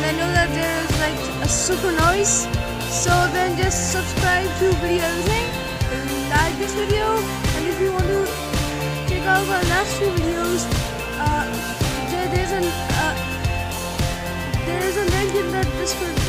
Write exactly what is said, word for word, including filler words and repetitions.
and I know that there is like a super noise. So then just subscribe to Video Everything and like this video. And if you want to check out our last few videos, uh, there, there's an uh, there is a link in the description.